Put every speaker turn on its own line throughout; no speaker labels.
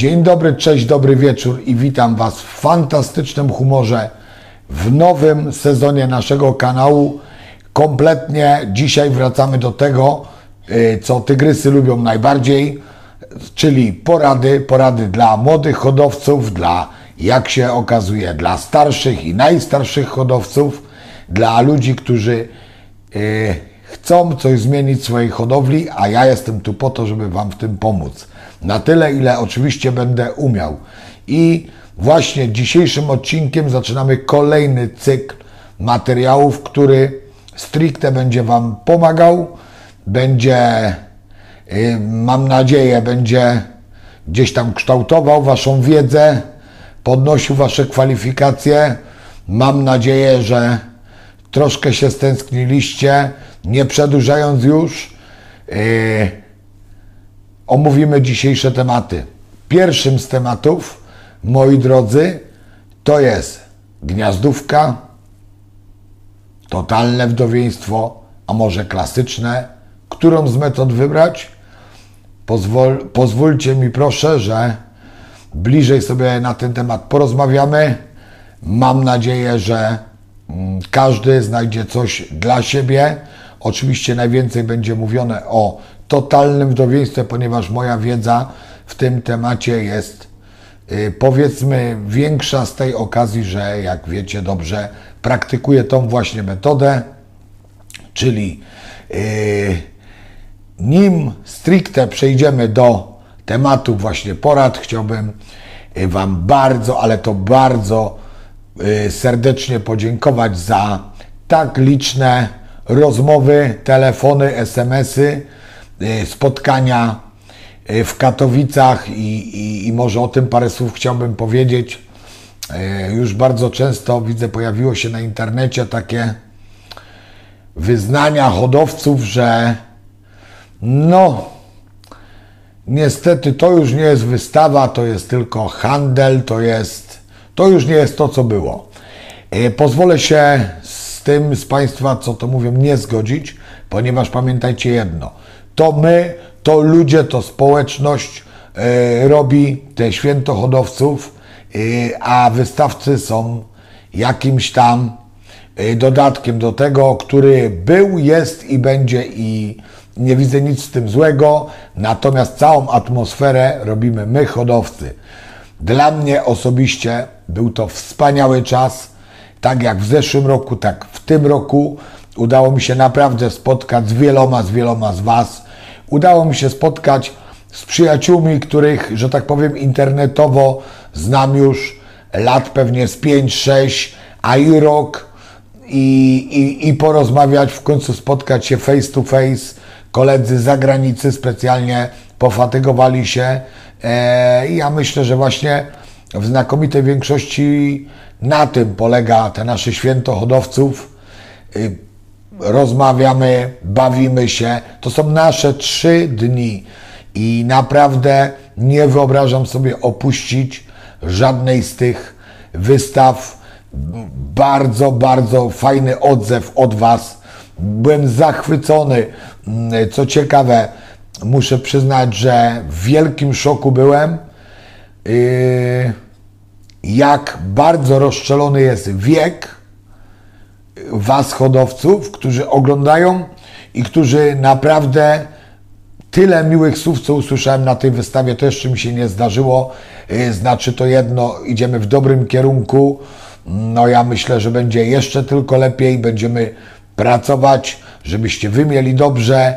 Dzień dobry, cześć, dobry wieczór i witam Was w fantastycznym humorze w nowym sezonie naszego kanału. Kompletnie dzisiaj wracamy do tego, co tygrysy lubią najbardziej, czyli porady dla młodych hodowców, jak się okazuje, dla starszych i najstarszych hodowców, dla ludzi, którzy chcą coś zmienić w swojej hodowli, a ja jestem tu po to, żeby Wam w tym pomóc. Na tyle, ile oczywiście będę umiał. I właśnie dzisiejszym odcinkiem zaczynamy kolejny cykl materiałów, który stricte będzie Wam pomagał, mam nadzieję, będzie gdzieś tam kształtował Waszą wiedzę, podnosił Wasze kwalifikacje. Mam nadzieję, że troszkę się stęskniliście. Nie przedłużając już, omówimy dzisiejsze tematy. Pierwszym z tematów, moi drodzy, to jest gniazdówka, totalne wdowieństwo, a może klasyczne. Którą z metod wybrać? Pozwólcie mi proszę, że bliżej sobie na ten temat porozmawiamy. Mam nadzieję, że każdy znajdzie coś dla siebie. Oczywiście najwięcej będzie mówione o totalnym wdowieństwie, ponieważ moja wiedza w tym temacie jest, powiedzmy, większa z tej okazji, że jak wiecie dobrze, praktykuję tą właśnie metodę, czyli nim stricte przejdziemy do tematu właśnie porad, chciałbym Wam bardzo, ale to bardzo serdecznie podziękować za tak liczne rozmowy, telefony, SMS-y, spotkania w Katowicach i może o tym parę słów chciałbym powiedzieć. Już bardzo często widzę, pojawiło się na internecie takie wyznania hodowców, że no niestety to już nie jest wystawa, to jest tylko handel, to już nie jest to, co było. Pozwolę się z tym z Państwa, co to mówią, nie zgodzić, ponieważ pamiętajcie jedno, to my, to ludzie, to społeczność robi te święto hodowców, a wystawcy są jakimś tam dodatkiem do tego, który był, jest i będzie, i nie widzę nic z tym złego, natomiast całą atmosferę robimy my, hodowcy. Dla mnie osobiście był to wspaniały czas, tak jak w zeszłym roku, tak w tym roku. Udało mi się naprawdę spotkać z wieloma z Was. Udało mi się spotkać z przyjaciółmi, których, że tak powiem, internetowo znam już lat pewnie z 5-6, a i rok i porozmawiać, w końcu spotkać się face to face. Koledzy z zagranicy specjalnie pofatygowali się. Ja myślę, że właśnie w znakomitej większości na tym polega te nasze święto hodowców. Rozmawiamy, bawimy się. To są nasze 3 dni i naprawdę nie wyobrażam sobie opuścić żadnej z tych wystaw. Bardzo fajny odzew od Was. Byłem zachwycony. Co ciekawe, muszę przyznać, że w wielkim szoku byłem, jak bardzo rozstrzelony jest wiek Was, hodowców, którzy oglądają i którzy naprawdę tyle miłych słów, co usłyszałem na tej wystawie, to jeszcze mi się nie zdarzyło. Znaczy to jedno, idziemy w dobrym kierunku. No ja myślę, że będzie jeszcze tylko lepiej. Będziemy pracować, żebyście Wy mieli dobrze.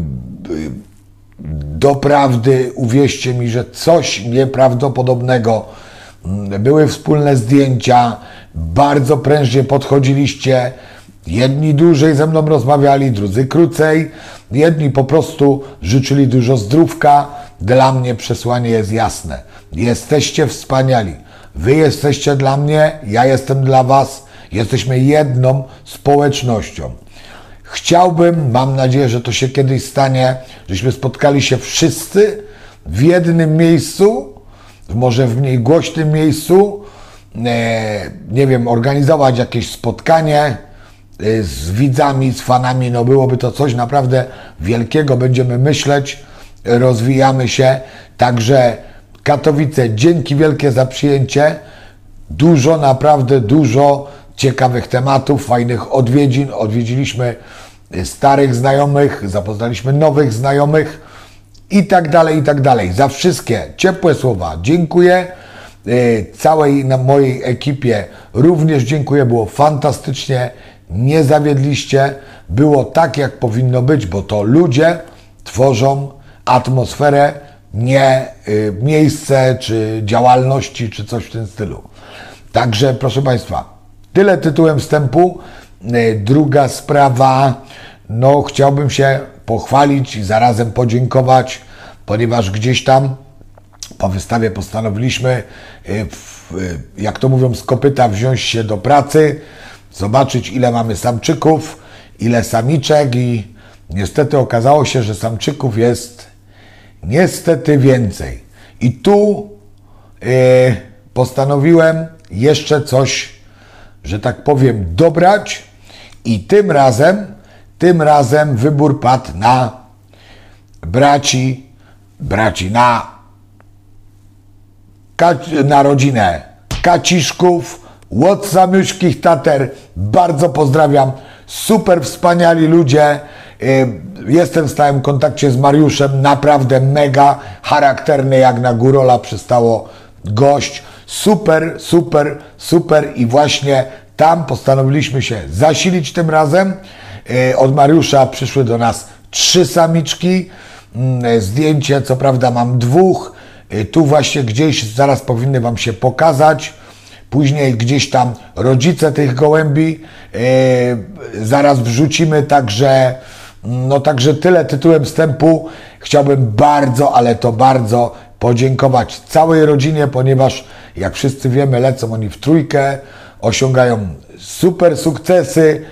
Doprawdy, uwierzcie mi, że coś nieprawdopodobnego. Były wspólne zdjęcia, bardzo prężnie podchodziliście. Jedni dłużej ze mną rozmawiali, drudzy krócej. Jedni po prostu życzyli dużo zdrówka. Dla mnie przesłanie jest jasne. Jesteście wspaniali. Wy jesteście dla mnie, ja jestem dla Was. Jesteśmy jedną społecznością. Chciałbym, mam nadzieję, że to się kiedyś stanie, żeśmy spotkali się wszyscy w jednym miejscu, może w mniej głośnym miejscu, nie wiem, organizować jakieś spotkanie z widzami, z fanami, no byłoby to coś naprawdę wielkiego, będziemy myśleć, rozwijamy się, także Katowice, dzięki wielkie za przyjęcie. Dużo, naprawdę dużo ciekawych tematów, fajnych odwiedzin. Odwiedziliśmy starych znajomych, zapoznaliśmy nowych znajomych i tak dalej, i tak dalej. Za wszystkie ciepłe słowa dziękuję. Całej mojej ekipie również dziękuję. Było fantastycznie, nie zawiedliście. Było tak, jak powinno być, bo to ludzie tworzą atmosferę, nie miejsce, czy działalności, czy coś w tym stylu. Także, proszę Państwa, tyle tytułem wstępu. Druga sprawa, no chciałbym się pochwalić i zarazem podziękować, ponieważ gdzieś tam po wystawie postanowiliśmy, jak to mówią, z kopyta wziąć się do pracy, zobaczyć, ile mamy samczyków, ile samiczek, i niestety okazało się, że samczyków jest niestety więcej. I tu postanowiłem jeszcze coś, że tak powiem, dobrać, i tym razem wybór padł na na rodzinę Kaciszków, Łotsamyszkich Tater. Bardzo pozdrawiam, super wspaniali ludzie. Jestem w stałym kontakcie z Mariuszem, naprawdę mega charakterny, jak na górola przystało gość. Super, super, super, i właśnie tam postanowiliśmy się zasilić tym razem. Od Mariusza przyszły do nas 3 samiczki. Zdjęcie, co prawda mam 2. Tu właśnie gdzieś zaraz powinny Wam się pokazać. Później gdzieś tam rodzice tych gołębi zaraz wrzucimy, także no także tyle tytułem wstępu. Chciałbym bardzo, ale to bardzo podziękować całej rodzinie, ponieważ jak wszyscy wiemy, lecą oni w trójkę, osiągają super sukcesy,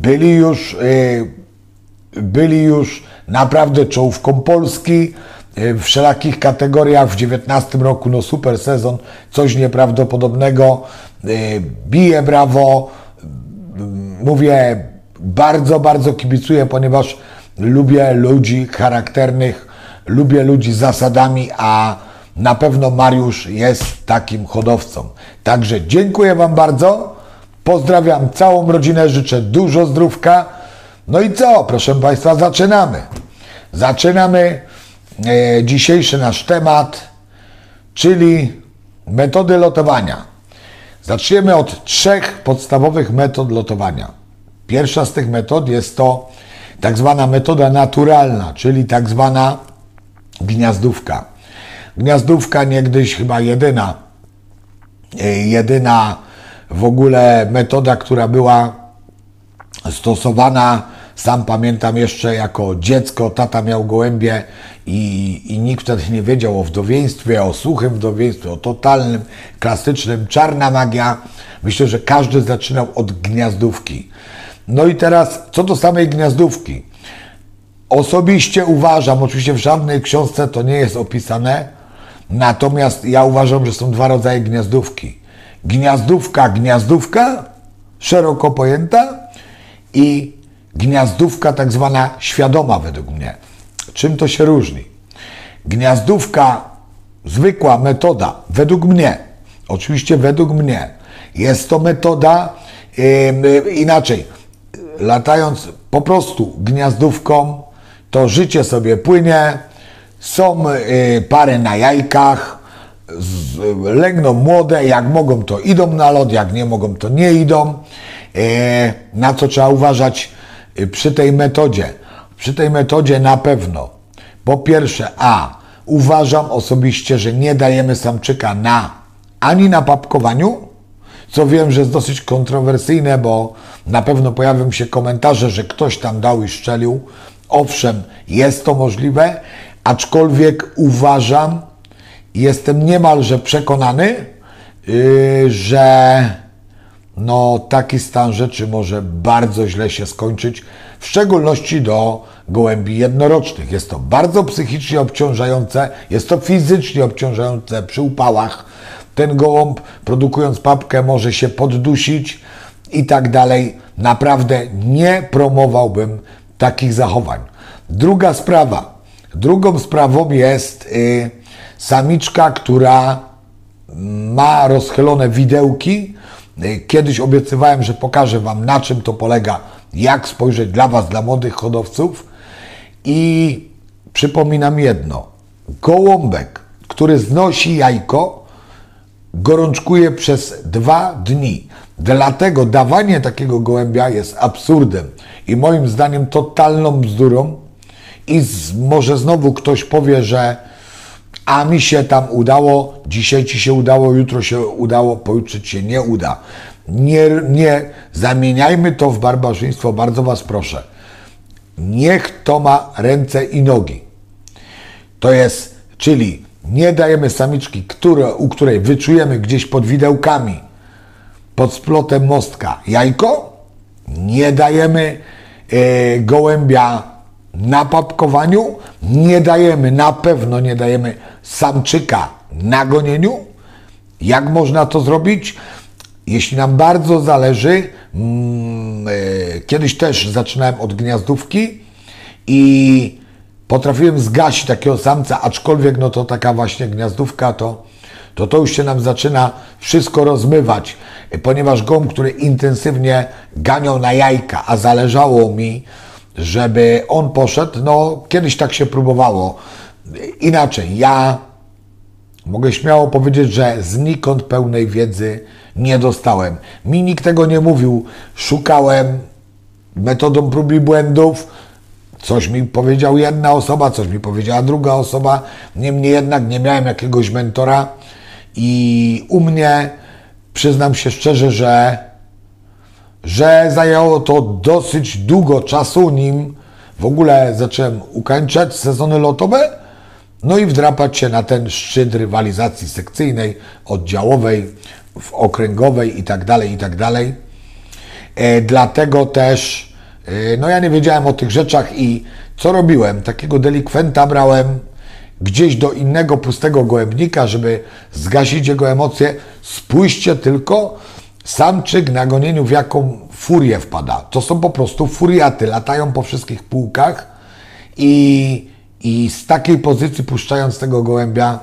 byli już naprawdę czołówką Polski w wszelakich kategoriach. W 19 roku, no super sezon, coś nieprawdopodobnego. Bije brawo. Mówię, bardzo, bardzo kibicuję, ponieważ lubię ludzi charakternych, lubię ludzi z zasadami, a na pewno Mariusz jest takim hodowcą. Także dziękuję Wam bardzo. Pozdrawiam całą rodzinę, życzę dużo zdrówka. No i co, proszę Państwa, zaczynamy. Zaczynamy dzisiejszy nasz temat, czyli metody lotowania. Zaczniemy od 3 podstawowych metod lotowania. Pierwsza z tych metod jest to tak zwana metoda naturalna, czyli tak zwana gniazdówka. Gniazdówka niegdyś chyba jedyna w ogóle metoda, która była stosowana. Sam pamiętam jeszcze jako dziecko, tata miał gołębie i nikt wtedy nie wiedział o wdowieństwie, o suchym wdowieństwie, o totalnym, klasycznym, czarna magia. Myślę, że każdy zaczynał od gniazdówki. No i teraz co do samej gniazdówki. Osobiście uważam, oczywiście w żadnej książce to nie jest opisane, natomiast ja uważam, że są 2 rodzaje gniazdówki. Gniazdówka, szeroko pojęta, i gniazdówka tak zwana świadoma według mnie. Czym to się różni? Gniazdówka, zwykła metoda, według mnie, oczywiście według mnie, jest to metoda inaczej. Latając po prostu gniazdówką, to życie sobie płynie, są pary na jajkach, legną młode, jak mogą to idą na lot, jak nie mogą to nie idą. Na co trzeba uważać przy tej metodzie? Przy tej metodzie na pewno, po pierwsze, uważam osobiście, że nie dajemy samczyka ani na papkowaniu, co wiem, że jest dosyć kontrowersyjne, bo na pewno pojawią się komentarze, że ktoś tam dał i szczelił. Owszem, jest to możliwe, aczkolwiek uważam, jestem niemalże przekonany, że no, taki stan rzeczy może bardzo źle się skończyć, w szczególności do gołębi jednorocznych. Jest to bardzo psychicznie obciążające, jest to fizycznie obciążające przy upałach. Ten gołąb, produkując papkę, może się poddusić i tak dalej. Naprawdę nie promowałbym takich zachowań. Druga sprawa. Drugą sprawą jest samiczka, która ma rozchylone widełki. Kiedyś obiecywałem, że pokażę Wam, na czym to polega, jak spojrzeć dla Was, dla młodych hodowców. I przypominam jedno. Gołąbek, który znosi jajko, gorączkuje przez 2 dni. Dlatego dawanie takiego gołębia jest absurdem i moim zdaniem totalną bzdurą. I może znowu ktoś powie, że a mi się tam udało, dzisiaj Ci się udało, jutro się udało, pojutrze Ci się nie uda. Nie zamieniajmy to w barbarzyństwo, bardzo Was proszę. Niech to ma ręce i nogi. To jest, czyli nie dajemy samiczki, u której wyczujemy gdzieś pod widełkami, pod splotem mostka jajko, nie dajemy gołębia na papkowaniu, na pewno nie dajemy samczyka na gonieniu. Jak można to zrobić? Jeśli nam bardzo zależy, kiedyś też zaczynałem od gniazdówki i potrafiłem zgasić takiego samca, aczkolwiek no to taka właśnie gniazdówka, to już się nam zaczyna wszystko rozmywać, ponieważ gołąb, który intensywnie ganiał na jajka, a zależało mi, żeby on poszedł, no kiedyś tak się próbowało. Inaczej, ja mogę śmiało powiedzieć, że znikąd pełnej wiedzy nie dostałem. Mi nikt tego nie mówił. Szukałem metodą prób i błędów. Coś mi powiedział jedna osoba, coś mi powiedziała druga osoba. Niemniej jednak nie miałem jakiegoś mentora i u mnie, przyznam się szczerze, że zajęło to dosyć długo czasu, nim w ogóle zacząłem ukończać sezony lotowe, no i wdrapać się na ten szczyt rywalizacji sekcyjnej, oddziałowej, okręgowej i tak dalej. Dlatego też, no ja nie wiedziałem o tych rzeczach i co robiłem? Takiego delikwenta brałem gdzieś do innego pustego gołębnika, żeby zgasić jego emocje. Spójrzcie tylko, samczyk na gonieniu w jaką furię wpada. To są po prostu furiaty, latają po wszystkich półkach i z takiej pozycji puszczając tego gołębia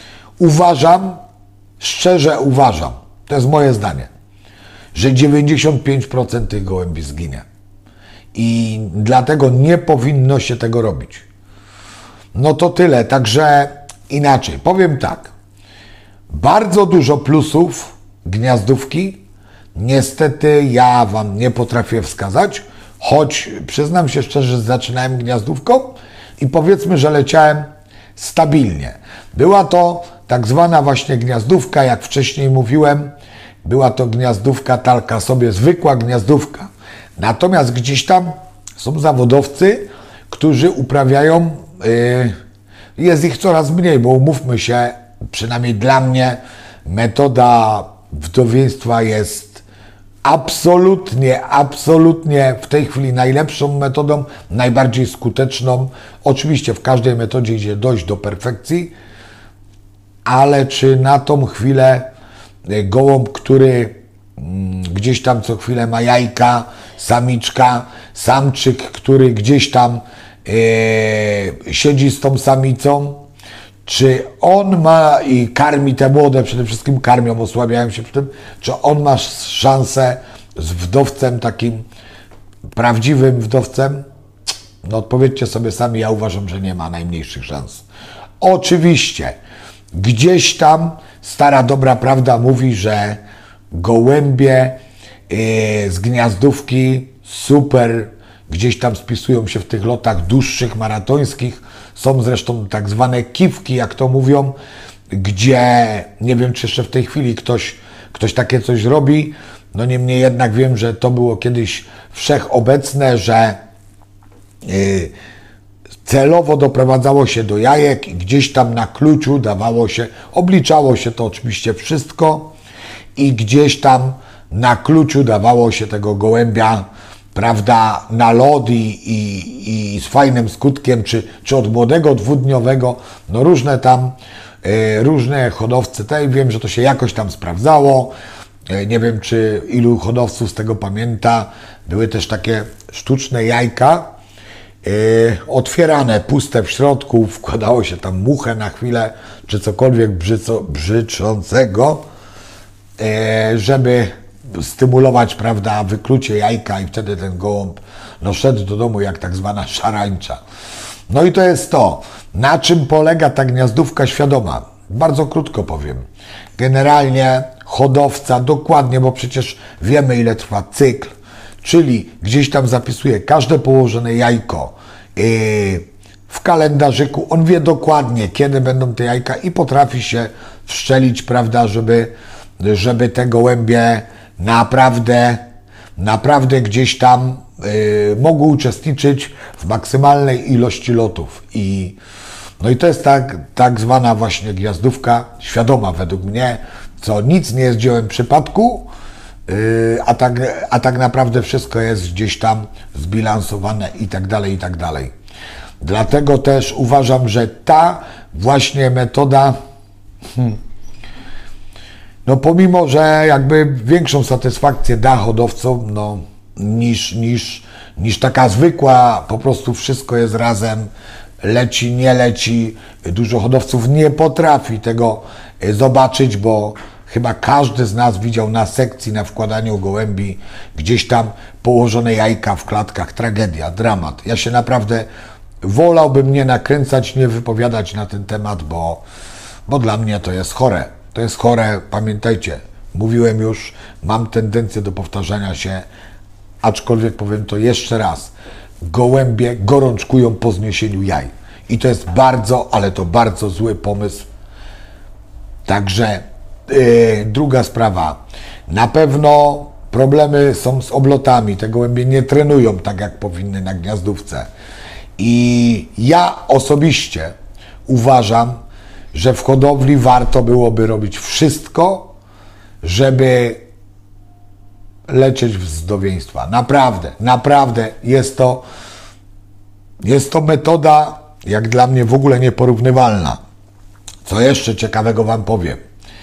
szczerze uważam, to jest moje zdanie, że 95% tych gołębi zginie. I dlatego nie powinno się tego robić. No to tyle, także inaczej, powiem tak, bardzo dużo plusów gniazdówki, niestety ja Wam nie potrafię wskazać, choć przyznam się szczerze, że zaczynałem gniazdówką i powiedzmy, że leciałem stabilnie. Była to tak zwana właśnie gniazdówka, jak wcześniej mówiłem, była to gniazdówka taka sobie, zwykła gniazdówka. Natomiast gdzieś tam są zawodowcy, którzy uprawiają, jest ich coraz mniej, bo umówmy się, przynajmniej dla mnie metoda wdowieństwa jest absolutnie w tej chwili najlepszą metodą, najbardziej skuteczną. Oczywiście w każdej metodzie idzie dojść do perfekcji, ale czy na tą chwilę gołąb, który gdzieś tam co chwilę ma jajka, samiczka, samczyk, który gdzieś tam siedzi z tą samicą, czy on ma i karmi te młode, przede wszystkim karmią, osłabiają się przy tym, czy on ma szansę z wdowcem, takim prawdziwym wdowcem? No odpowiedzcie sobie sami, ja uważam, że nie ma najmniejszych szans. Oczywiście, gdzieś tam stara dobra prawda mówi, że gołębie z gniazdówki super gdzieś tam spisują się w tych lotach dłuższych, maratońskich. Są zresztą tak zwane kiwki, jak to mówią, gdzie nie wiem, czy jeszcze w tej chwili ktoś takie coś robi. No niemniej jednak wiem, że to było kiedyś wszechobecne, że celowo doprowadzało się do jajek i gdzieś tam na kluczu dawało się, obliczało się to oczywiście wszystko i gdzieś tam na kluczu dawało się tego gołębia, prawda, na lot i z fajnym skutkiem, czy od młodego, dwudniowego, no różne tam, różne hodowcy, tutaj wiem, że to się jakoś tam sprawdzało, nie wiem, czy ilu hodowców z tego pamięta, były też takie sztuczne jajka, otwierane, puste w środku, wkładało się tam muchę na chwilę, czy cokolwiek brzyczącego, żeby stymulować, prawda, wyklucie jajka i wtedy ten gołąb szedł do domu jak tak zwana szarańcza. No i to jest to, na czym polega ta gniazdówka świadoma. Bardzo krótko powiem. Generalnie hodowca dokładnie, bo przecież wiemy ile trwa cykl, czyli gdzieś tam zapisuje każde położone jajko w kalendarzyku. On wie dokładnie, kiedy będą te jajka i potrafi się wszczelić, prawda, żeby te gołębie naprawdę gdzieś tam mogły uczestniczyć w maksymalnej ilości lotów. No i to jest tak zwana właśnie gniazdówka świadoma według mnie, co nic nie jest dziełem przypadku, a tak naprawdę wszystko jest gdzieś tam zbilansowane i tak dalej, i tak dalej. Dlatego też uważam, że ta właśnie metoda, no pomimo, że jakby większą satysfakcję da hodowcom, no, niż taka zwykła, po prostu wszystko jest razem, leci, nie leci. Dużo hodowców nie potrafi tego zobaczyć, bo chyba każdy z nas widział na sekcji, na wkładaniu gołębi, gdzieś tam położone jajka w klatkach. Tragedia, dramat. Ja się naprawdę wolałbym nie nakręcać, nie wypowiadać na ten temat, bo dla mnie to jest chore. To jest chore, pamiętajcie, mówiłem już, mam tendencję do powtarzania się, aczkolwiek powiem to jeszcze raz. Gołębie gorączkują po zniesieniu jaj. I to jest bardzo, ale to bardzo zły pomysł. Także druga sprawa. Na pewno problemy są z oblotami. Te gołębie nie trenują tak, jak powinny na gniazdówce. I ja osobiście uważam, że w hodowli warto byłoby robić wszystko, żeby lecieć w zdrowieństwa. Naprawdę jest to metoda, jak dla mnie, w ogóle nieporównywalna. Co jeszcze ciekawego wam powiem.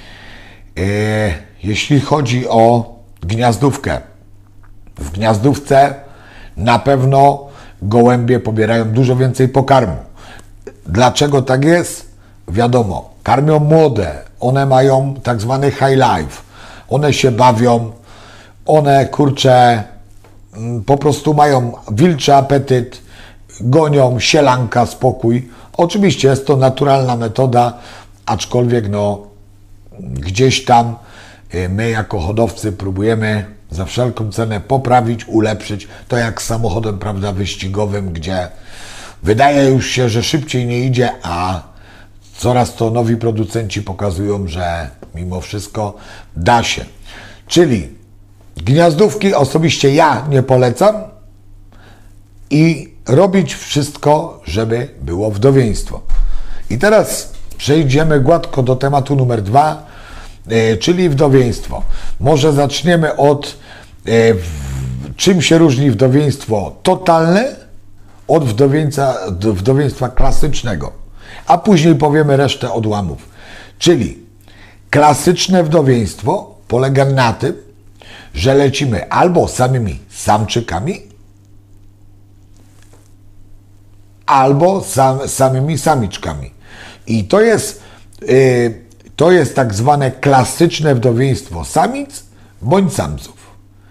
Jeśli chodzi o gniazdówkę. W gniazdówce na pewno gołębie pobierają dużo więcej pokarmu. Dlaczego tak jest? Wiadomo, karmią młode. One mają tak zwany high life. One się bawią. One, kurczę, po prostu mają wilczy apetyt, gonią, sielanka, spokój. Oczywiście jest to naturalna metoda, aczkolwiek no gdzieś tam my jako hodowcy próbujemy za wszelką cenę poprawić, ulepszyć. To jak z samochodem, prawda, wyścigowym, gdzie wydaje już się, że szybciej nie idzie, a coraz to nowi producenci pokazują, że mimo wszystko da się. Czyli gniazdówki osobiście ja nie polecam i robić wszystko, żeby było wdowieństwo. I teraz przejdziemy gładko do tematu numer 2, czyli wdowieństwo. Może zaczniemy od czym się różni wdowieństwo totalne od wdowieństwa klasycznego, a później powiemy resztę odłamów. Czyli klasyczne wdowieństwo polega na tym, że lecimy albo samymi samczykami, albo samymi samiczkami. I to jest tak zwane klasyczne wdowieństwo samic bądź samców.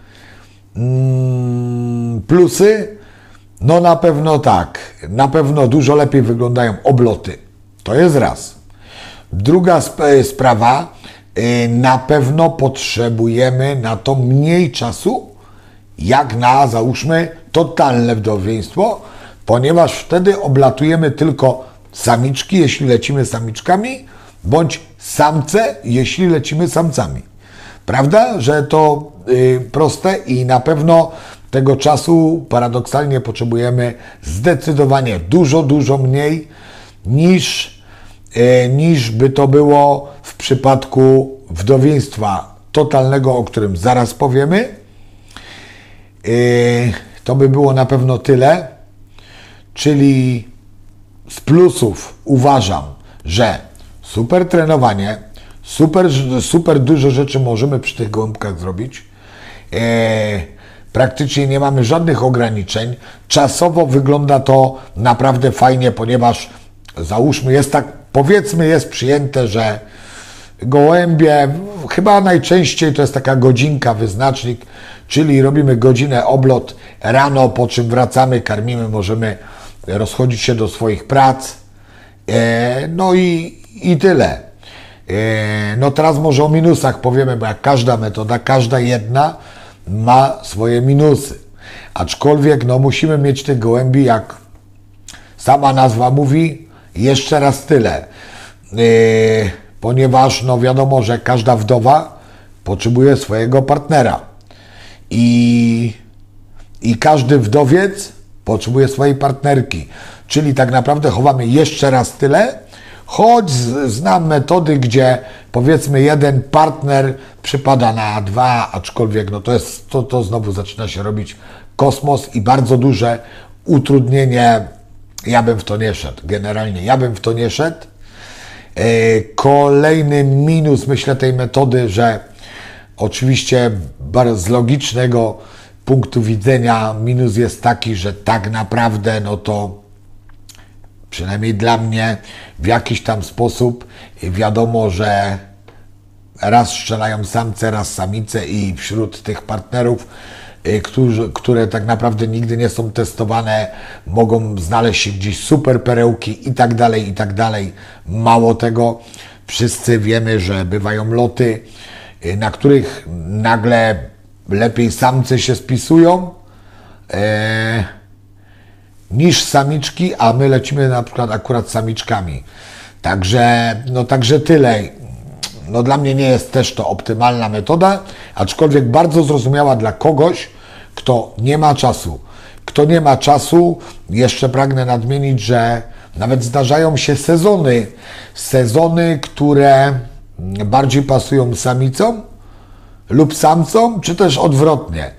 Plusy? No na pewno tak. Na pewno dużo lepiej wyglądają obloty. To jest raz. Druga sprawa, na pewno potrzebujemy na to mniej czasu, jak na, załóżmy, totalne wdowieństwo, ponieważ wtedy oblatujemy tylko samiczki, jeśli lecimy samiczkami, bądź samce, jeśli lecimy samcami. Prawda, że to proste i na pewno tego czasu paradoksalnie potrzebujemy zdecydowanie dużo mniej niż by to było w przypadku wdowieństwa totalnego, o którym zaraz powiemy. To by było na pewno tyle. Czyli z plusów uważam, że super trenowanie, super dużo rzeczy możemy przy tych gołąbkach zrobić. praktycznie nie mamy żadnych ograniczeń. Czasowo wygląda to naprawdę fajnie, ponieważ załóżmy, jest tak, powiedzmy, jest przyjęte, że gołębie, chyba najczęściej to jest taka godzinka, wyznacznik, czyli robimy godzinę oblot rano, po czym wracamy, karmimy, możemy rozchodzić się do swoich prac. No i tyle. No teraz może o minusach powiemy, bo jak każda metoda, każda jedna ma swoje minusy. Aczkolwiek no musimy mieć tych gołębi, jak sama nazwa mówi, jeszcze raz tyle. Ponieważ no wiadomo, że każda wdowa potrzebuje swojego partnera. I każdy wdowiec potrzebuje swojej partnerki. Czyli tak naprawdę chowamy jeszcze raz tyle, choć znam metody, gdzie powiedzmy jeden partner przypada na dwa, aczkolwiek no to znowu zaczyna się robić kosmos i bardzo duże utrudnienie. Ja bym w to nie szedł. Generalnie ja bym w to nie szedł. Kolejny minus, myślę, tej metody, że oczywiście z logicznego punktu widzenia minus jest taki, że tak naprawdę no to przynajmniej dla mnie w jakiś tam sposób wiadomo, że raz strzelają samce, raz samice i wśród tych partnerów, które tak naprawdę nigdy nie są testowane, mogą znaleźć się gdzieś super perełki i tak dalej, i tak dalej. Mało tego, wszyscy wiemy, że bywają loty, na których nagle lepiej samce się spisują niż samiczki, a my lecimy na przykład akurat samiczkami. Także tyle. No dla mnie nie jest też to optymalna metoda, aczkolwiek bardzo zrozumiała dla kogoś, kto nie ma czasu. Kto nie ma czasu, jeszcze pragnę nadmienić, że nawet zdarzają się sezony, które bardziej pasują samicom lub samcom, czy też odwrotnie.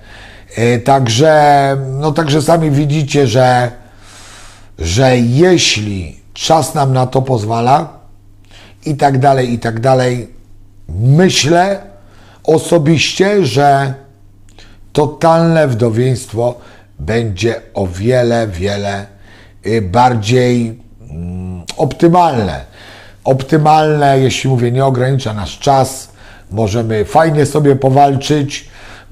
Także sami widzicie, że jeśli czas nam na to pozwala i tak dalej, myślę osobiście, że totalne wdowieństwo będzie o wiele bardziej optymalne. Optymalne, jeśli mówię, nie ogranicza nas czas, możemy fajnie sobie powalczyć,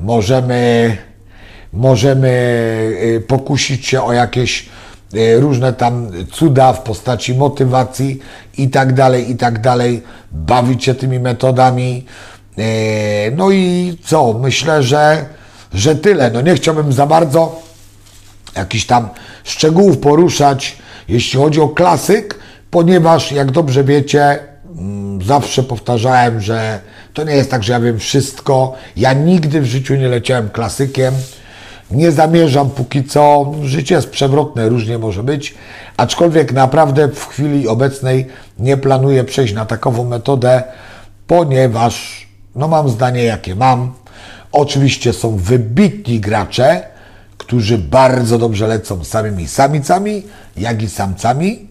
możemy pokusić się o jakieś różne tam cuda w postaci motywacji i tak dalej, bawić się tymi metodami. No i co? Myślę, że tyle. No nie chciałbym za bardzo jakichś tam szczegółów poruszać, jeśli chodzi o klasyk, ponieważ jak dobrze wiecie, zawsze powtarzałem, że to nie jest tak, że ja wiem wszystko. Ja nigdy w życiu nie leciałem klasykiem. Nie zamierzam póki co. Życie jest przewrotne, różnie może być. Aczkolwiek naprawdę w chwili obecnej nie planuję przejść na takową metodę, ponieważ no mam zdanie jakie mam. Oczywiście są wybitni gracze, którzy bardzo dobrze lecą samymi samicami, jak i samcami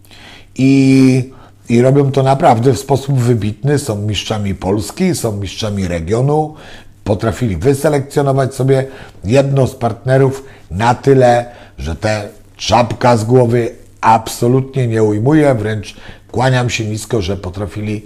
i robią to naprawdę w sposób wybitny. Są mistrzami Polski, są mistrzami regionu, potrafili wyselekcjonować sobie jedno z partnerów na tyle, że te czapka z głowy absolutnie nie ujmuje, wręcz kłaniam się nisko, że potrafili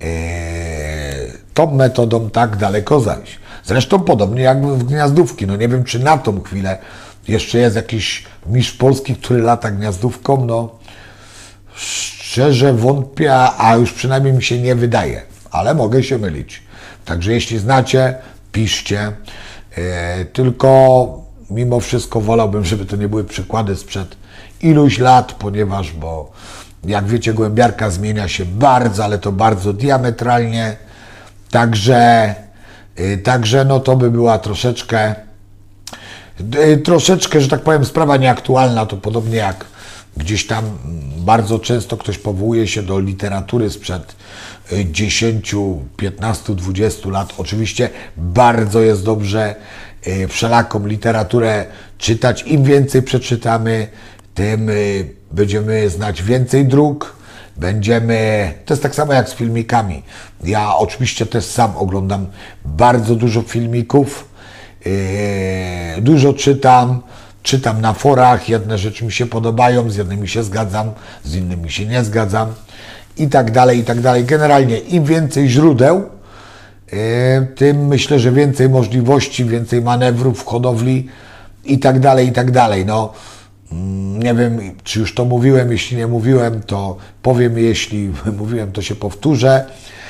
tą metodą tak daleko zajść. Zresztą podobnie jak w gniazdówki. No nie wiem, czy na tą chwilę jeszcze jest jakiś mistrz Polski, który lata gniazdówką. No szczerze wątpię, a już przynajmniej mi się nie wydaje, ale mogę się mylić. Także jeśli znacie, piszcie. Tylko mimo wszystko wolałbym, żeby to nie były przykłady sprzed iluś lat, ponieważ, bo jak wiecie, gołębiarka zmienia się bardzo, ale to bardzo diametralnie. Także no to by była troszeczkę, że tak powiem, sprawa nieaktualna. To podobnie jak gdzieś tam bardzo często ktoś powołuje się do literatury sprzed 10, 15, 20 lat. Oczywiście bardzo jest dobrze wszelaką literaturę czytać. Im więcej przeczytamy, tym będziemy znać więcej dróg. To jest tak samo jak z filmikami. Ja oczywiście też sam oglądam bardzo dużo filmików Dużo czytam na forach, jedne rzeczy mi się podobają, z jednymi się zgadzam, z innymi się nie zgadzam i tak dalej, i tak dalej. Generalnie im więcej źródeł, tym myślę, że więcej możliwości, więcej manewrów w hodowli i tak dalej, i tak dalej. No, nie wiem, czy już to mówiłem, jeśli nie mówiłem, to powiem, jeśli mówiłem, to się powtórzę,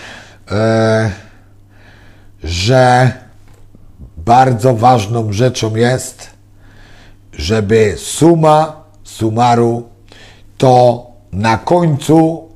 że bardzo ważną rzeczą jest, żeby summa summarum to na końcu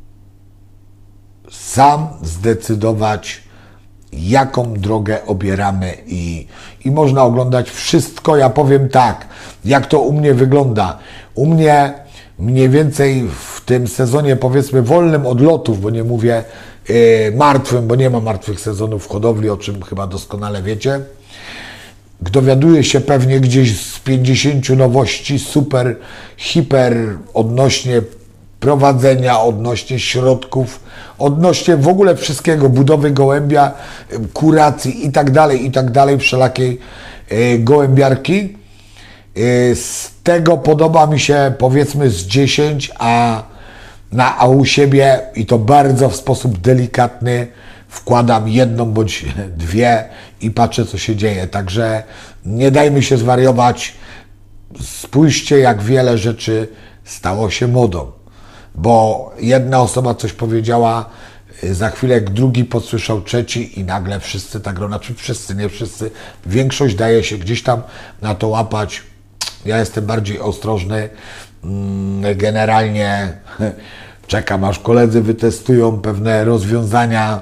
sam zdecydować, jaką drogę obieramy i można oglądać wszystko. Ja powiem tak, jak to u mnie wygląda. U mnie mniej więcej w tym sezonie, powiedzmy, wolnym od lotów, bo nie mówię martwym, bo nie ma martwych sezonów w hodowli, o czym chyba doskonale wiecie. Dowiaduję się pewnie gdzieś z 50 nowości, super, hiper, odnośnie prowadzenia, odnośnie środków, odnośnie w ogóle wszystkiego, budowy gołębia, kuracji i tak dalej, wszelakiej gołębiarki. Z tego podoba mi się, powiedzmy, z 10, a u siebie, i to bardzo w sposób delikatny, wkładam jedną bądź dwie i patrzę, co się dzieje. Także nie dajmy się zwariować. Spójrzcie, jak wiele rzeczy stało się modą. Bo jedna osoba coś powiedziała, za chwilę drugi podsłyszał, trzeci i nagle wszyscy tak robią. Znaczy wszyscy, nie wszyscy. Większość daje się gdzieś tam na to łapać. Ja jestem bardziej ostrożny. Generalnie czekam, aż koledzy wytestują pewne rozwiązania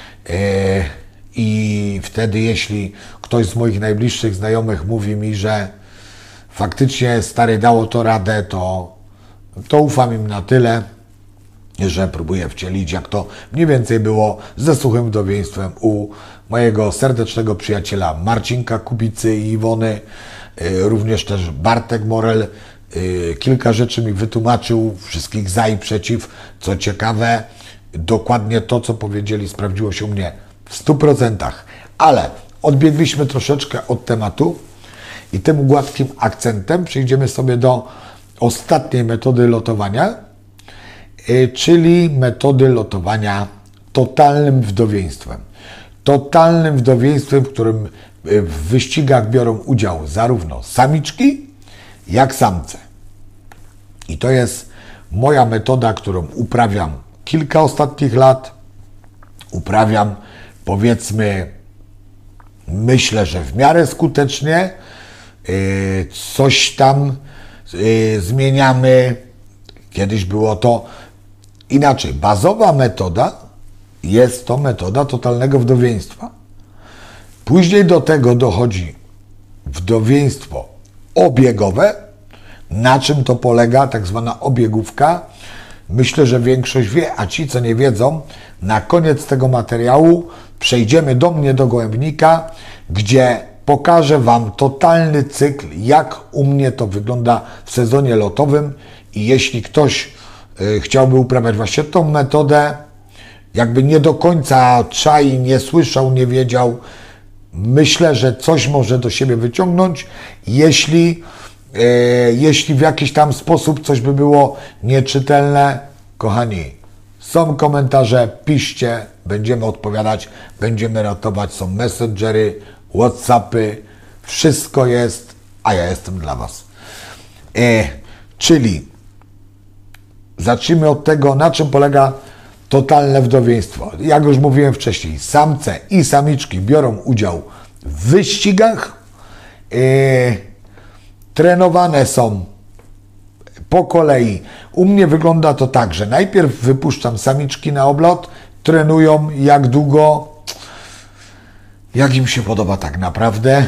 i wtedy, jeśli ktoś z moich najbliższych znajomych mówi mi, że faktycznie stary dało to radę, to ufam im na tyle, że próbuję wcielić, jak to mniej więcej było ze Suchym Wdowieństwem u mojego serdecznego przyjaciela Marcinka Kubicy i Iwony, również też Bartek Morel. Kilka rzeczy mi wytłumaczył, wszystkich za i przeciw. Co ciekawe, dokładnie to, co powiedzieli, sprawdziło się u mnie w 100%. Ale odbiegliśmy troszeczkę od tematu i tym gładkim akcentem przejdziemy sobie do ostatniej metody lotowania, czyli metody lotowania totalnym wdowieństwem. Totalnym wdowieństwem, w którym w wyścigach biorą udział zarówno samiczki, jak samce. I to jest moja metoda, którą uprawiam kilka ostatnich lat. Uprawiam, powiedzmy, myślę, że w miarę skutecznie. Coś tam zmieniamy. Kiedyś było to inaczej. Bazowa metoda jest to metoda totalnego wdowieństwa. Później do tego dochodzi wdowieństwo obiegowe. Na czym to polega, tak zwana obiegówka? Myślę, że większość wie, a ci, co nie wiedzą, na koniec tego materiału przejdziemy do mnie, do gołębnika, gdzie pokażę Wam totalny cykl, jak u mnie to wygląda w sezonie lotowym i jeśli ktoś chciałby uprawiać właśnie tą metodę, jakby nie do końca czai, nie słyszał, nie wiedział, myślę, że coś może do siebie wyciągnąć, jeśli w jakiś tam sposób coś by było nieczytelne. Kochani, są komentarze, piszcie, będziemy odpowiadać, będziemy ratować, są messengery, whatsappy, wszystko jest, a ja jestem dla Was. Czyli zacznijmy od tego, na czym polega totalne wdowieństwo. Jak już mówiłem wcześniej, samce i samiczki biorą udział w wyścigach. Trenowane są po kolei. U mnie wygląda to tak, że najpierw wypuszczam samiczki na oblot, trenują jak długo, jak im się podoba tak naprawdę.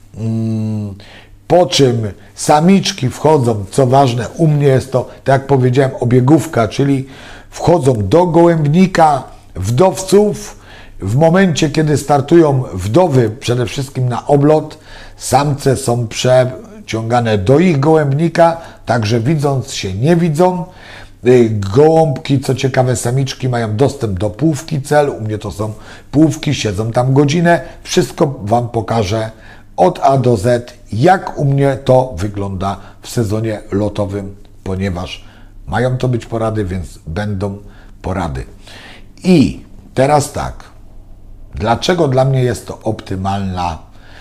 Po czym samiczki wchodzą, co ważne, u mnie jest to, tak jak powiedziałem, obiegówka, czyli wchodzą do gołębnika wdowców. W momencie, kiedy startują wdowy, przede wszystkim na oblot, samce są przeciągane do ich gołębnika, także widząc się nie widzą. Gołąbki, co ciekawe, samiczki mają dostęp do połówki cel, u mnie to są połówki, siedzą tam godzinę, wszystko Wam pokażę od A do Z, jak u mnie to wygląda w sezonie lotowym, ponieważ mają to być porady, więc będą porady. I teraz tak, dlaczego dla mnie jest to optymalna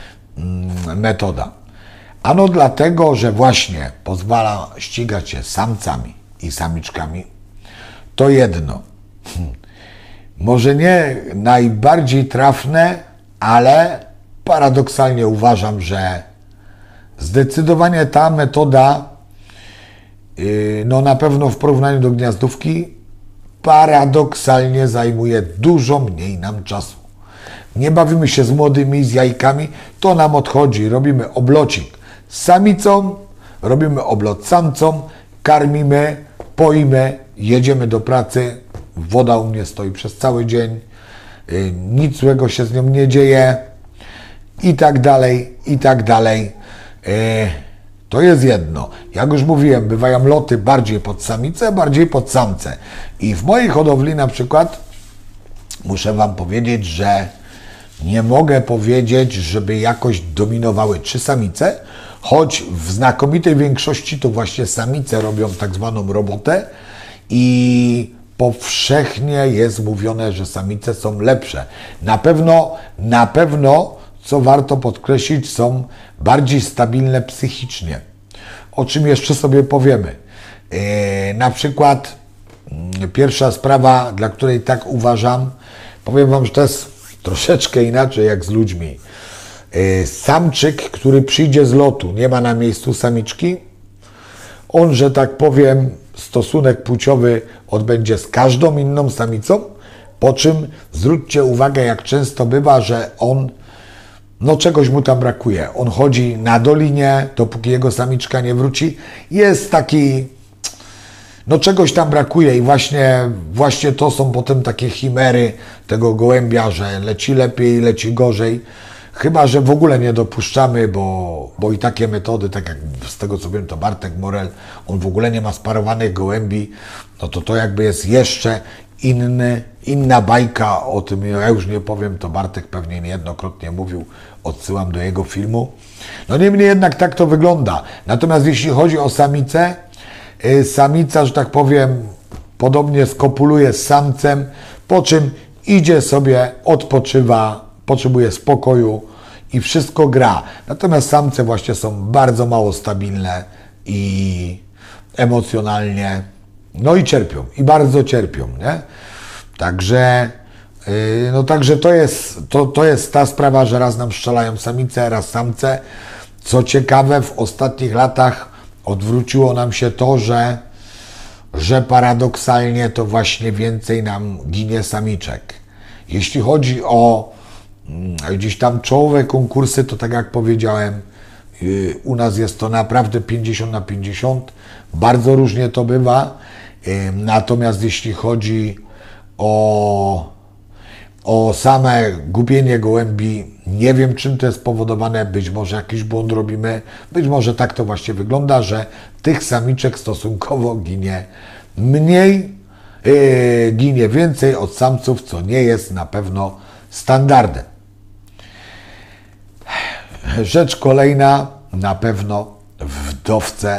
metoda? Ano dlatego, że właśnie pozwala ścigać się samcami i samiczkami. To jedno. Może nie najbardziej trafne, ale paradoksalnie uważam, że zdecydowanie ta metoda, no na pewno w porównaniu do gniazdówki, paradoksalnie zajmuje dużo mniej nam czasu. Nie bawimy się z młodymi, z jajkami, to nam odchodzi. Robimy oblocik z samicą, robimy oblot samcą, karmimy, poimy, jedziemy do pracy, woda u mnie stoi przez cały dzień, nic złego się z nią nie dzieje i tak dalej, i tak dalej. To jest jedno. Jak już mówiłem, bywają loty bardziej pod samicę, bardziej pod samce. I w mojej hodowli na przykład muszę Wam powiedzieć, że nie mogę powiedzieć, żeby jakoś dominowały 3 samice, choć w znakomitej większości to właśnie samice robią tak zwaną robotę i powszechnie jest mówione, że samice są lepsze. Na pewno, co warto podkreślić, są bardziej stabilne psychicznie. O czym jeszcze sobie powiemy. Na przykład pierwsza sprawa, dla której tak uważam, powiem Wam, że to jest troszeczkę inaczej jak z ludźmi. Samczyk, który przyjdzie z lotu, nie ma na miejscu samiczki, on, że tak powiem, stosunek płciowy odbędzie z każdą inną samicą, po czym zwróćcie uwagę, jak często bywa, że on, no czegoś mu tam brakuje. On chodzi na dolinie, dopóki jego samiczka nie wróci. Jest taki, no czegoś tam brakuje i właśnie to są potem takie chimery tego gołębia, że leci lepiej, leci gorzej. Chyba że w ogóle nie dopuszczamy, bo i takie metody, tak jak z tego co wiem, to Bartek Morel, on w ogóle nie ma sparowanych gołębi, no to jakby jest jeszcze inna bajka o tym, ja już nie powiem, to Bartek pewnie niejednokrotnie mówił, odsyłam do jego filmu. No niemniej jednak tak to wygląda. Natomiast jeśli chodzi o samicę, samica, że tak powiem, podobnie skopuluje z samcem, po czym idzie sobie, odpoczywa, potrzebuje spokoju i wszystko gra. Natomiast samce właśnie są bardzo mało stabilne i emocjonalnie, no i cierpią, i bardzo cierpią, nie? Także, no także to jest ta sprawa, że raz nam strzelają samice, raz samce. Co ciekawe, w ostatnich latach odwróciło nam się to, że paradoksalnie to właśnie więcej nam ginie samiczek. Jeśli chodzi o gdzieś tam czołowe konkursy, to tak jak powiedziałem, u nas jest to naprawdę 50/50. Bardzo różnie to bywa. Natomiast jeśli chodzi o same gubienie gołębi, nie wiem czym to jest spowodowane, być może jakiś błąd robimy, być może tak to właśnie wygląda, że tych samiczek stosunkowo ginie mniej, ginie więcej od samców, co nie jest na pewno standardem. Rzecz kolejna, na pewno wdowce,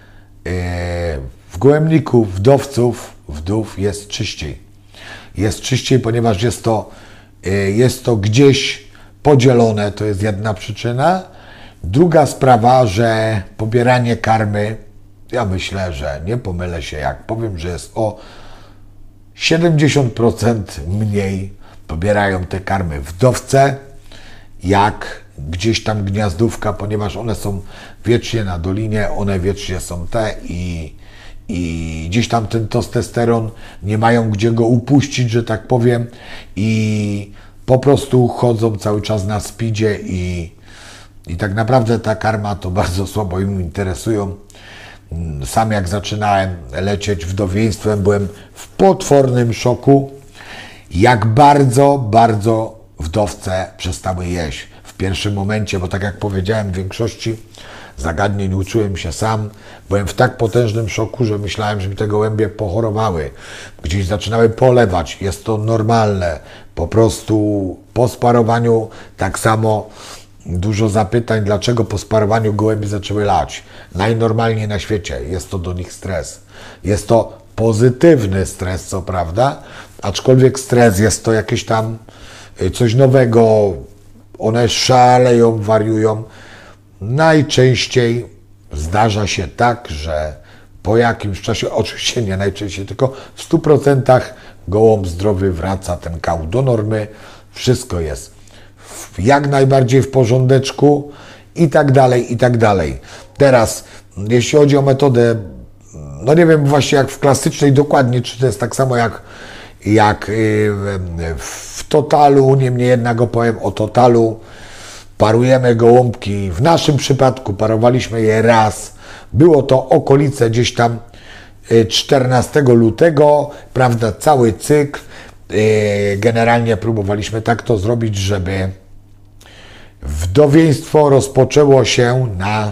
w gołębniku wdów jest czyściej. Jest czyściej, ponieważ jest to gdzieś podzielone, to jest jedna przyczyna. Druga sprawa, że pobieranie karmy, ja myślę, że nie pomylę się, jak powiem, że jest o 70% mniej pobierają te karmy wdowce, jak gdzieś tam gniazdówka, ponieważ one są wiecznie na dolinie, one wiecznie są i gdzieś tam ten testosteron nie mają gdzie go upuścić, że tak powiem, i po prostu chodzą cały czas na speedzie i tak naprawdę ta karma to bardzo słabo im interesują. Sam jak zaczynałem lecieć wdowieństwem, byłem w potwornym szoku, jak bardzo wdowce przestały jeść. W pierwszym momencie, bo tak jak powiedziałem, w większości zagadnień uczyłem się sam. Byłem w tak potężnym szoku, że myślałem, że mi te gołębie pochorowały. Gdzieś zaczynały polewać. Jest to normalne. Po prostu po sparowaniu tak samo Dużo zapytań, dlaczego po sparowaniu gołębie zaczęły lać. Najnormalniej na świecie. Jest to do nich stres. Jest to pozytywny stres, co prawda, aczkolwiek stres jest to jakieś tam coś nowego. One szaleją, wariują. Najczęściej zdarza się tak, że po jakimś czasie, oczywiście nie najczęściej, tylko w 100% gołąb zdrowy wraca ten kał do normy. Wszystko jest jak najbardziej w porządeczku i tak dalej, i tak dalej. Teraz, jeśli chodzi o metodę, no nie wiem właśnie jak w klasycznej dokładnie, czy to jest tak samo jak w totalu, niemniej jednak opowiem o totalu. Parujemy gołąbki, w naszym przypadku parowaliśmy je raz, było to okolice gdzieś tam 14 lutego, prawda, cały cykl. Generalnie próbowaliśmy tak to zrobić, żeby wdowieństwo rozpoczęło się na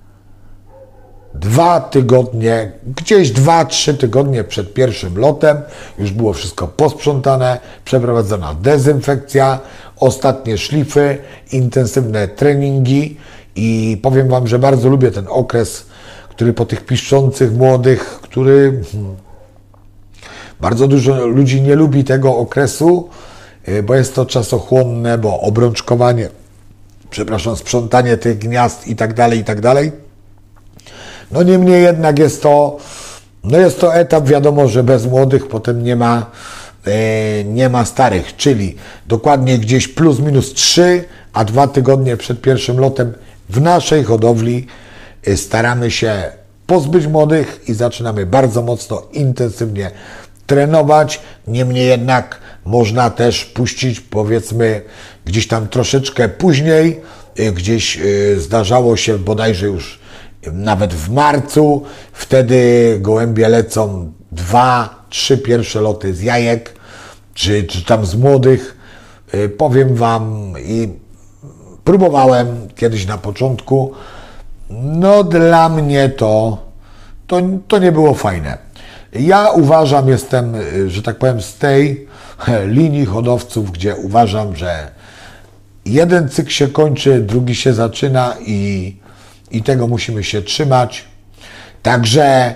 2 tygodnie, gdzieś 2-3 tygodnie przed pierwszym lotem. Już było wszystko posprzątane, przeprowadzona dezynfekcja, ostatnie szlify, intensywne treningi i powiem Wam, że bardzo lubię ten okres, który po tych piszczących młodych, który bardzo dużo ludzi nie lubi tego okresu, bo jest to czasochłonne, bo obrączkowanie, sprzątanie tych gniazd i tak dalej. No niemniej jednak jest to etap, wiadomo, że bez młodych potem nie ma starych, czyli dokładnie gdzieś plus minus 3, a 2 tygodnie przed pierwszym lotem w naszej hodowli staramy się pozbyć młodych i zaczynamy bardzo mocno, intensywnie trenować. Niemniej jednak można też puścić, powiedzmy, gdzieś tam troszeczkę później, gdzieś zdarzało się bodajże już nawet w marcu, wtedy gołębie lecą 2-3 pierwsze loty z jajek, czy tam z młodych. Powiem Wam i próbowałem kiedyś na początku, no dla mnie to nie było fajne. Ja uważam, jestem, że tak powiem, z tej linii hodowców, gdzie uważam, że jeden cykl się kończy, drugi się zaczyna i tego musimy się trzymać. Także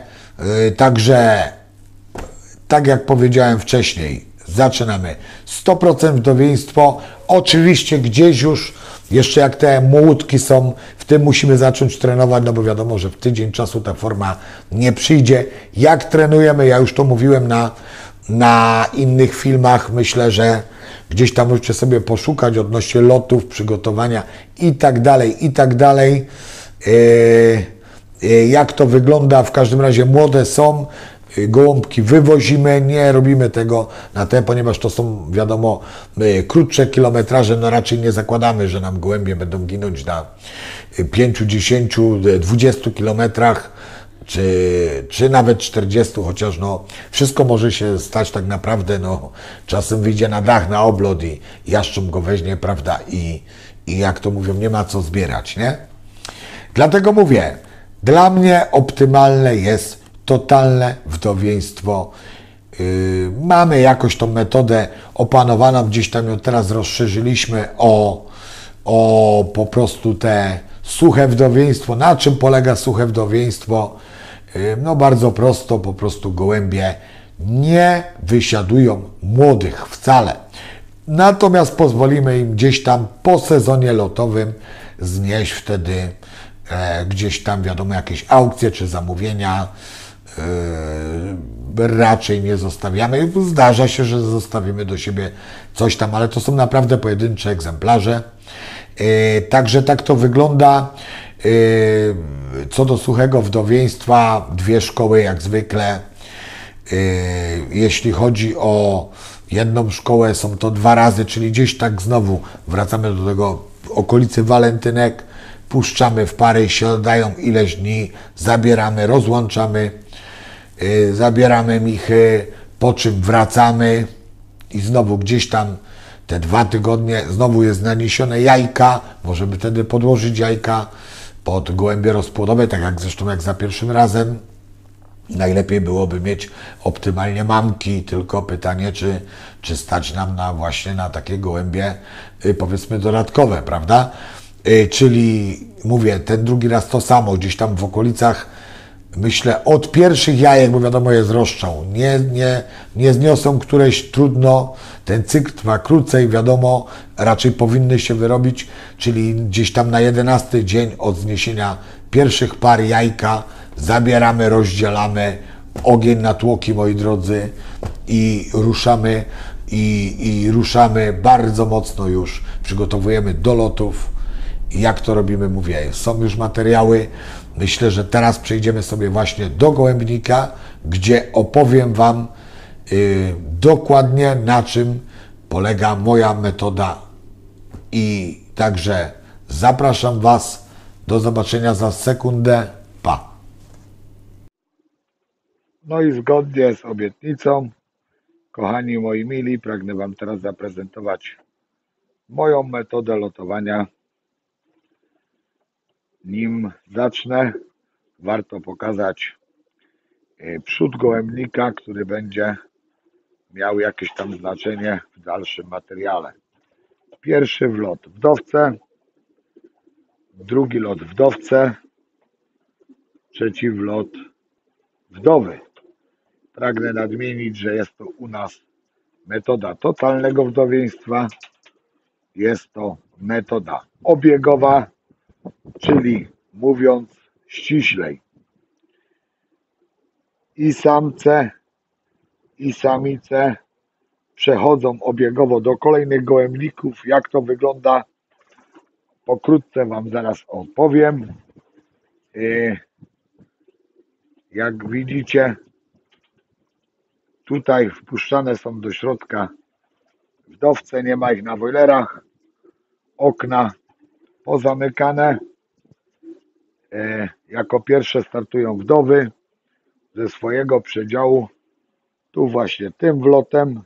tak jak powiedziałem wcześniej, zaczynamy 100% wdowieństwo. Oczywiście gdzieś już, jeszcze jak te młódki są, w tym musimy zacząć trenować, no bo wiadomo, że w tydzień czasu ta forma nie przyjdzie. Jak trenujemy, ja już to mówiłem na innych filmach, myślę, że gdzieś tam możecie sobie poszukać odnośnie lotów, przygotowania i tak dalej. Jak to wygląda, w każdym razie młode są, gołąbki wywozimy, nie robimy tego na te, ponieważ to są, wiadomo, krótsze kilometraże, no raczej nie zakładamy, że nam gołębie będą ginąć na 5, 10, 20 kilometrach, czy nawet 40, chociaż no wszystko może się stać tak naprawdę, no czasem wyjdzie na dach, na oblot i jaszcząb go weźmie, prawda, i jak to mówią, nie ma co zbierać, nie? Dlatego mówię, dla mnie optymalne jest totalne wdowieństwo. Mamy jakoś tą metodę opanowaną, gdzieś tam ją teraz rozszerzyliśmy o po prostu te suche wdowieństwo. Na czym polega suche wdowieństwo? No bardzo prosto, po prostu gołębie nie wysiadują młodych wcale. Natomiast pozwolimy im gdzieś tam po sezonie lotowym znieść wtedy gdzieś tam, wiadomo, jakieś aukcje czy zamówienia. Raczej nie zostawiamy. Zdarza się, że zostawimy do siebie coś tam, ale to są naprawdę pojedyncze egzemplarze. Także tak to wygląda. Co do suchego wdowieństwa, 2 szkoły jak zwykle. Jeśli chodzi o jedną szkołę, są to 2 razy, czyli gdzieś tak znowu wracamy do tego w okolicy walentynek, puszczamy w pary, siadają ileś dni, zabieramy, rozłączamy, zabieramy michy, po czym wracamy i znowu gdzieś tam te 2 tygodnie, znowu jest naniesione jajka, możemy wtedy podłożyć jajka pod gołębie rozpłodowe, tak jak zresztą jak za pierwszym razem. Najlepiej byłoby mieć optymalnie mamki, tylko pytanie, czy stać nam właśnie na takie gołębie, powiedzmy, dodatkowe, prawda? Czyli mówię, ten drugi raz to samo, gdzieś tam w okolicach, myślę, od pierwszych jajek, bo wiadomo, jest rozstrzał. Nie zniosą któreś, trudno, ten cykl trwa krócej, wiadomo, raczej powinny się wyrobić, czyli gdzieś tam na 11 dzień od zniesienia pierwszych par jajka zabieramy, rozdzielamy, ogień na tłoki, moi drodzy, i ruszamy, i ruszamy bardzo mocno już, przygotowujemy do lotów. Jak to robimy, mówię, są już materiały. Myślę, że teraz przejdziemy sobie właśnie do gołębnika, gdzie opowiem Wam dokładnie, na czym polega moja metoda. I także zapraszam Was. Do zobaczenia za sekundę. Pa!
No i zgodnie z obietnicą, kochani moi mili, pragnę Wam teraz zaprezentować moją metodę lotowania. Nim zacznę, warto pokazać przód gołębnika, który będzie miał jakieś tam znaczenie w dalszym materiale. Pierwszy wlot wdowce, drugi lot wdowce, trzeci wlot wdowy. Pragnę nadmienić, że jest to u nas metoda totalnego wdowieństwa. Jest to metoda obiegowa, czyli mówiąc ściślej, i samce, i samice przechodzą obiegowo do kolejnych gołębników. Jak to wygląda, pokrótce Wam zaraz opowiem. Jak widzicie, tutaj wpuszczane są do środka wdowce, nie ma ich na bojlerach, okna pozamykane. Jako pierwsze startują wdowy ze swojego przedziału, tu właśnie tym wlotem,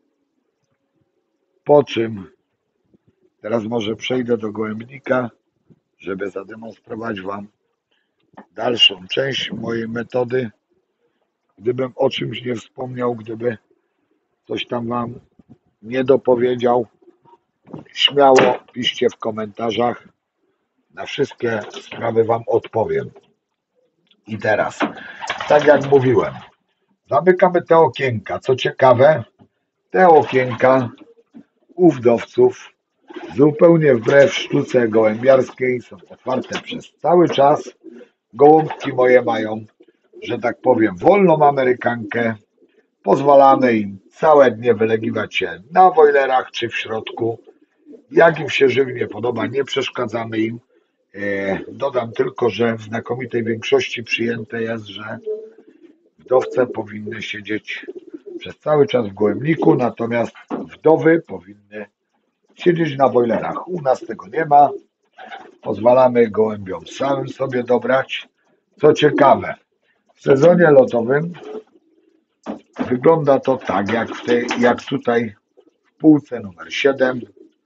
po czym teraz może przejdę do gołębnika, żeby zademonstrować Wam dalszą część mojej metody. Gdybym o czymś nie wspomniał, gdyby coś tam Wam nie dopowiedział, śmiało piszcie w komentarzach. Na wszystkie sprawy Wam odpowiem. I teraz, tak jak mówiłem, zamykamy te okienka. Co ciekawe, te okienka u wdowców, zupełnie wbrew sztuce gołębiarskiej, są otwarte przez cały czas. Gołąbki moje mają, że tak powiem, wolną amerykankę. Pozwalamy im całe dnie wylegiwać się na bojlerach czy w środku. Jak im się żywnie podoba, nie przeszkadzamy im. Dodam tylko, że w znakomitej większości przyjęte jest, że wdowce powinny siedzieć przez cały czas w gołębniku, natomiast wdowy powinny siedzieć na bojlerach. U nas tego nie ma. Pozwalamy gołębiom samym sobie dobrać. Co ciekawe, w sezonie lotowym wygląda to tak, jak tutaj w półce numer 7.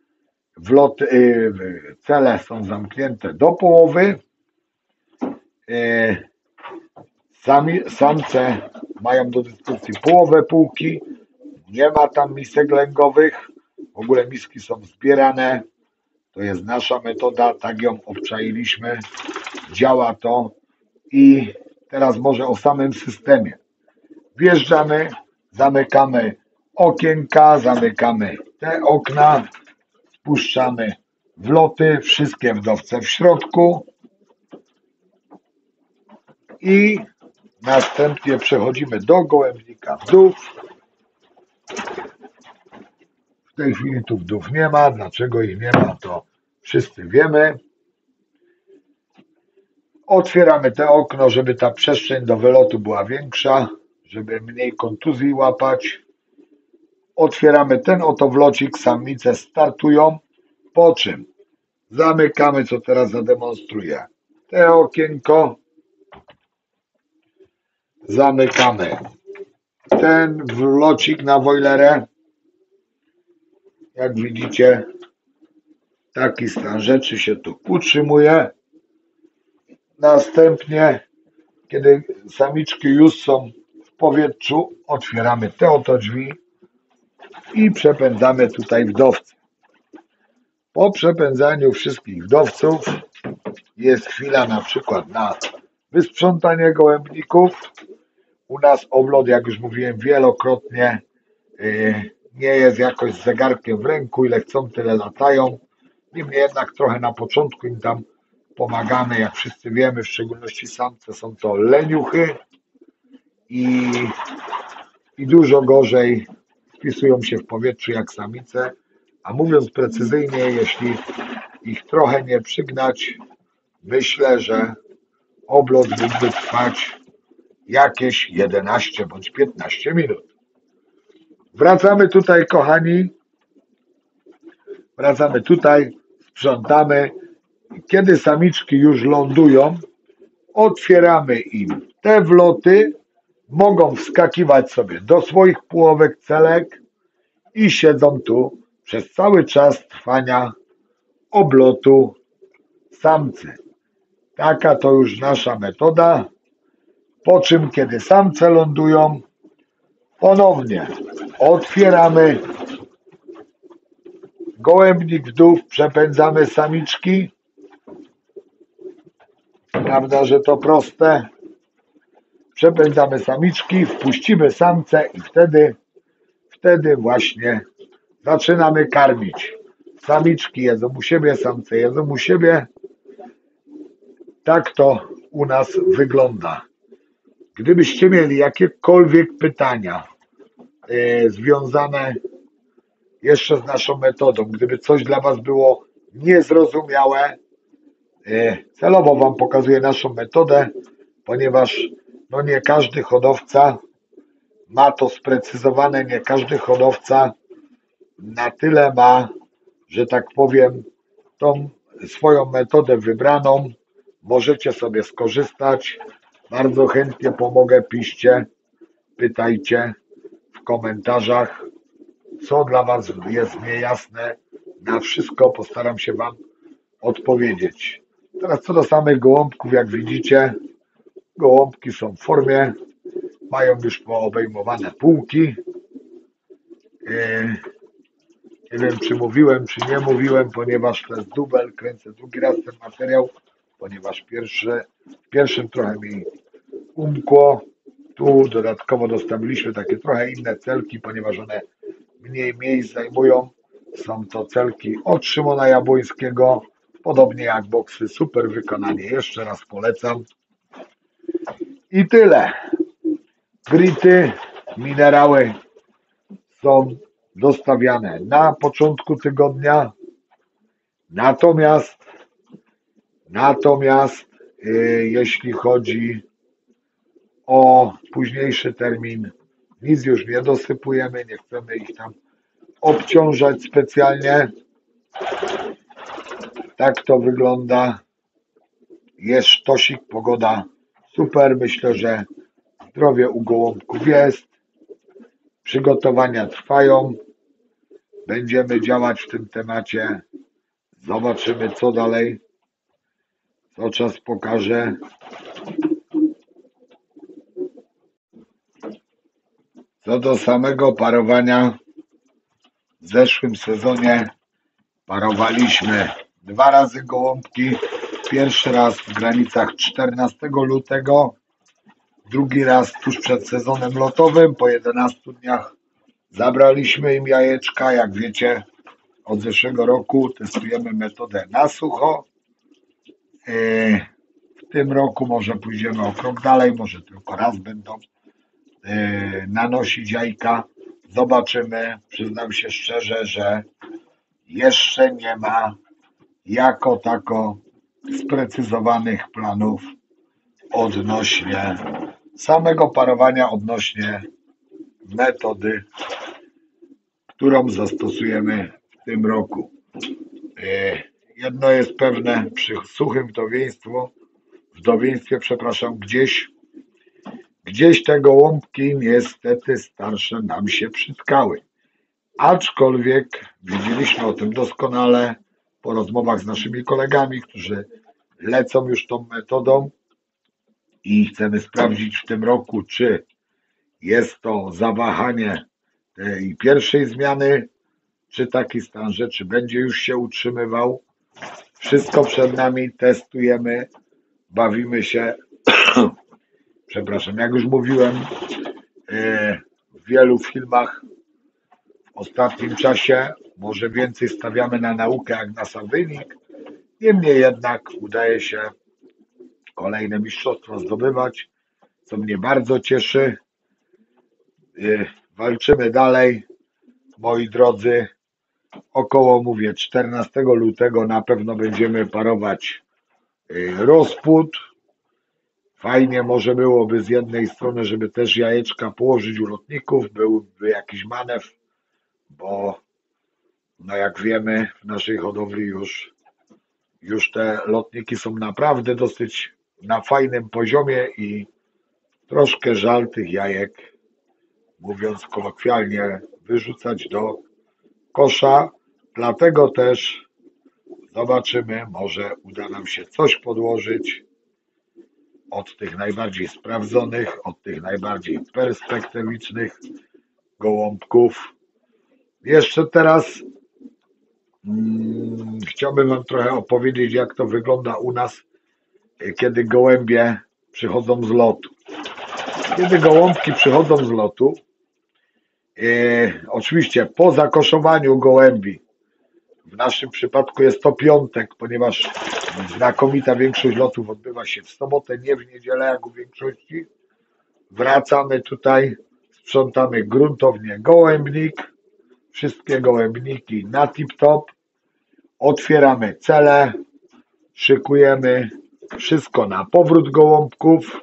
Cele są zamknięte do połowy. Samce mają do dyspozycji połowę półki. Nie ma tam misek lęgowych. W ogóle miski są zbierane. To jest nasza metoda, tak ją obczailiśmy. Działa to. I teraz może o samym systemie. Wjeżdżamy, zamykamy okienka, zamykamy te okna, spuszczamy wloty, wszystkie wdowce w środku i następnie przechodzimy do gołębnika wdów. W tej chwili tu wdów nie ma. Dlaczego ich nie ma, to wszyscy wiemy. Otwieramy te okno, żeby ta przestrzeń do wylotu była większa, żeby mniej kontuzji łapać. Otwieramy ten oto wlocik, samice startują, po czym zamykamy, co teraz zademonstruję. Te okienko, zamykamy ten wlocik na bojlerę. Jak widzicie, taki stan rzeczy się tu utrzymuje. Następnie, kiedy samiczki już są w powietrzu, otwieramy te oto drzwi i przepędzamy tutaj wdowce. Po przepędzaniu wszystkich wdowców jest chwila na przykład na wysprzątanie gołębników. U nas oblot, jak już mówiłem wielokrotnie, nie jest jakoś z zegarkiem w ręku, ile chcą, tyle latają. Niemniej jednak trochę na początku im tam pomagamy, jak wszyscy wiemy, w szczególności samce są to leniuchy i dużo gorzej wpisują się w powietrzu jak samice, a mówiąc precyzyjnie, jeśli ich trochę nie przygnać, myślę, że oblot mógłby trwać jakieś 11 bądź 15 minut. Wracamy tutaj, kochani, sprzątamy. Kiedy samiczki już lądują, otwieramy im te wloty, mogą wskakiwać sobie do swoich pułowek, celek i siedzą tu przez cały czas trwania oblotu samcy. Taka to już nasza metoda. Po czym, kiedy samce lądują, ponownie otwieramy gołębnik wdów, przepędzamy samiczki. Prawda, że to proste. Przepędzamy samiczki, wpuścimy samce i wtedy właśnie zaczynamy karmić. Samiczki jedzą u siebie, samce jedzą u siebie. Tak to u nas wygląda. Gdybyście mieli jakiekolwiek pytania związane jeszcze z naszą metodą, gdyby coś dla Was było niezrozumiałe, celowo Wam pokazuję naszą metodę, ponieważ nie każdy hodowca ma to sprecyzowane, nie każdy hodowca na tyle ma, że tak powiem, tą swoją metodę wybraną. Możecie sobie skorzystać. Bardzo chętnie pomogę, piszcie, pytajcie w komentarzach, co dla Was jest niejasne. Na wszystko postaram się Wam odpowiedzieć. Teraz co do samych gołąbków, jak widzicie, gołąbki są w formie, mają już poobejmowane półki. Nie wiem, czy mówiłem, czy nie mówiłem, ponieważ to jest dubel, kręcę drugi raz ten materiał, ponieważ w pierwszym trochę mi umkło. Tu dodatkowo dostawiliśmy takie trochę inne celki, ponieważ one mniej miejsc zajmują. Są to celki od Szymona Jabłońskiego, podobnie jak boksy, super wykonanie. Jeszcze raz polecam. I tyle. Grity, minerały są dostawiane na początku tygodnia. Natomiast jeśli chodzi o późniejszy termin, nic już nie dosypujemy, nie chcemy ich tam obciążać specjalnie. Tak to wygląda. Jest sztosik, pogoda super. Myślę, że zdrowie u gołąbków jest. Przygotowania trwają. Będziemy działać w tym temacie. Zobaczymy, co dalej. Co czas pokaże. Co do samego parowania, w zeszłym sezonie parowaliśmy 2 razy gołąbki. Pierwszy raz w granicach 14 lutego, drugi raz tuż przed sezonem lotowym. Po 11 dniach zabraliśmy im jajeczka. Jak wiecie, od zeszłego roku testujemy metodę na sucho. W tym roku może pójdziemy o krok dalej, może tylko raz będą nanosić jajka. Zobaczymy. Przyznam się szczerze, że jeszcze nie ma jako tako sprecyzowanych planów odnośnie samego parowania, odnośnie metody, którą zastosujemy w tym roku. Jedno jest pewne, przy suchym wdowieństwie, gdzieś te gołąbki niestety starsze nam się przytkały. Aczkolwiek wiedzieliśmy o tym doskonale po rozmowach z naszymi kolegami, którzy lecą już tą metodą i chcemy sprawdzić w tym roku, czy jest to zawahanie tej pierwszej zmiany, czy taki stan rzeczy będzie już się utrzymywał. Wszystko przed nami, testujemy, bawimy się. Przepraszam, jak już mówiłem w wielu filmach w ostatnim czasie, może więcej stawiamy na naukę jak na sam wynik. Niemniej jednak udaje się kolejne mistrzostwa zdobywać, co mnie bardzo cieszy. Walczymy dalej, moi drodzy. Około, mówię, 14 lutego na pewno będziemy parować rozpód. Fajnie może byłoby z jednej strony, żeby też jajeczka położyć u lotników, byłby jakiś manewr, bo no jak wiemy, w naszej hodowli już te lotniki są naprawdę dosyć na fajnym poziomie i troszkę żal tych jajek, mówiąc kolokwialnie, wyrzucać do kosza. Dlatego też zobaczymy, może uda nam się coś podłożyć od tych najbardziej sprawdzonych, od tych najbardziej perspektywicznych gołąbków. Jeszcze teraz chciałbym Wam trochę opowiedzieć, jak to wygląda u nas, kiedy gołębie przychodzą z lotu. Kiedy gołąbki przychodzą z lotu, oczywiście po zakoszowaniu gołębi, w naszym przypadku jest to piątek, ponieważ znakomita większość lotów odbywa się w sobotę, nie w niedzielę jak u większości. Wracamy tutaj, sprzątamy gruntownie gołębnik, wszystkie gołębniki na tip-top, otwieramy cele, szykujemy wszystko na powrót gołąbków.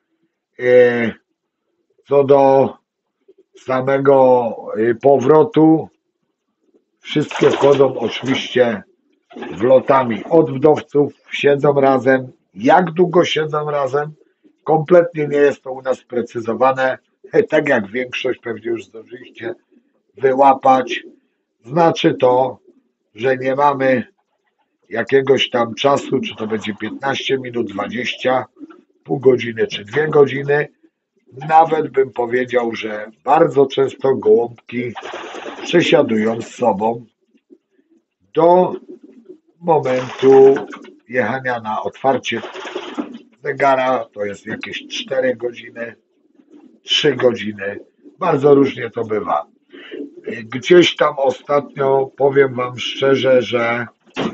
Co do samego powrotu, wszystkie wchodzą oczywiście wlotami od wdowców, siedzą razem. Jak długo siedzą razem? Kompletnie nie jest to u nas sprecyzowane. Tak jak większość pewnie już zdążyliście wyłapać. Znaczy to, że nie mamy jakiegoś tam czasu, czy to będzie 15 minut, 20, pół godziny czy 2 godziny. Nawet bym powiedział, że bardzo często gołąbki przesiadują z sobą do momentu jechania na otwarcie zegara. To jest jakieś 4 godziny, 3 godziny. Bardzo różnie to bywa. Gdzieś tam ostatnio, powiem Wam szczerze, że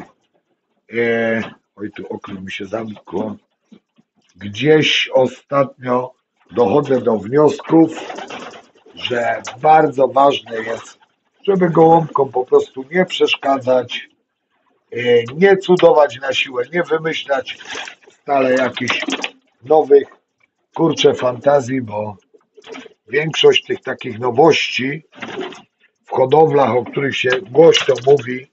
oj, tu okno mi się zamkło. Gdzieś ostatnio dochodzę do wniosków, że bardzo ważne jest, żeby gołąbkom po prostu nie przeszkadzać, nie cudować na siłę, nie wymyślać stale jakichś nowych, fantazji, bo większość tych takich nowości w hodowlach, o których się głośno mówi,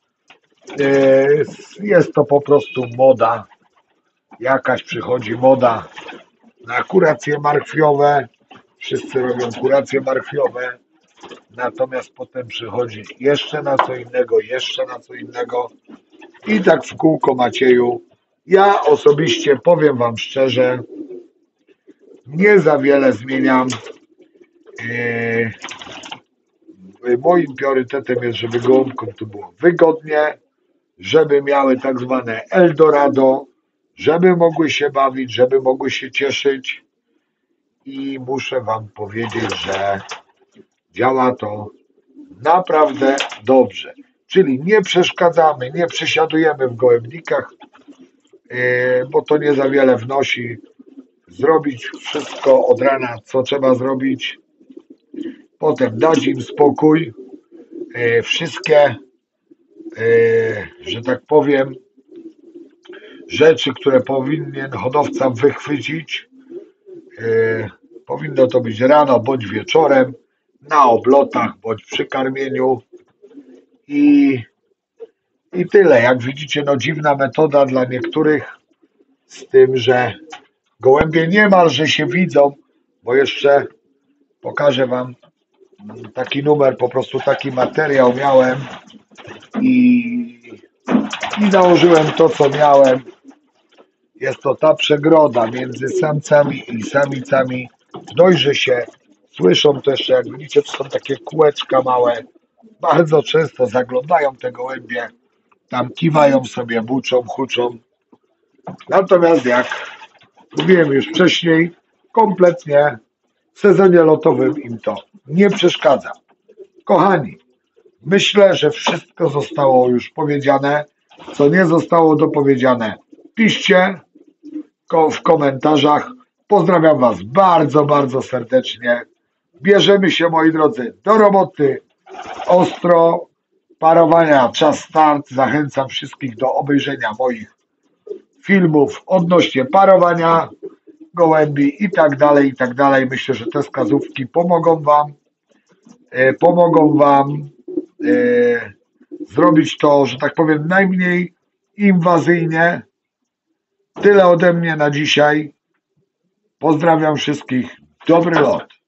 jest to po prostu moda. Jakaś przychodzi moda na kuracje marchwiowe, wszyscy robią kuracje marchwiowe, natomiast potem przychodzi jeszcze na co innego, jeszcze na co innego i tak w kółko Macieju. Ja osobiście powiem Wam szczerze, nie za wiele zmieniam. Moim priorytetem jest, żeby gołąbkom tu było wygodnie, żeby miały tak zwane Eldorado, żeby mogły się bawić, żeby mogły się cieszyć i muszę Wam powiedzieć, że działa to naprawdę dobrze. Czyli nie przeszkadzamy, nie przesiadujemy w gołębnikach, bo to nie za wiele wnosi. Zrobić wszystko od rana, co trzeba zrobić, potem dać im spokój. Wszystkie, że tak powiem, rzeczy, które powinien hodowca wychwycić, powinno to być rano bądź wieczorem, na oblotach bądź przy karmieniu i tyle. Jak widzicie, no dziwna metoda dla niektórych, z tym, że gołębie niemalże się widzą, bo jeszcze pokażę Wam taki numer, po prostu taki materiał miałem i założyłem to, co miałem. Jest to ta przegroda między samcami i samicami. Dość, że się słyszą też, jak widzicie, to są takie kółeczka małe. bardzo często zaglądają te gołębie, tam kiwają sobie, buczą, huczą. Natomiast jak mówiłem już wcześniej, kompletnie w sezonie lotowym im to nie przeszkadza. Kochani, myślę, że wszystko zostało już powiedziane. Co nie zostało dopowiedziane, piszcie w komentarzach. Pozdrawiam Was bardzo, bardzo serdecznie. Bierzemy się, moi drodzy, do roboty. Ostro, parowania, czas start. Zachęcam wszystkich do obejrzenia moich filmów odnośnie parowania gołębi i tak dalej, i tak dalej. Myślę, że te wskazówki pomogą Wam zrobić to, że tak powiem, najmniej inwazyjnie. Tyle ode mnie na dzisiaj. Pozdrawiam wszystkich. Dobry lot.